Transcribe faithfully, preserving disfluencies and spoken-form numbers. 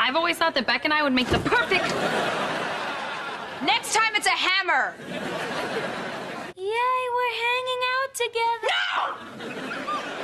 I've always thought that Beck and I would make the perfect... Next time it's a hammer! Yay, we're hanging out together. No!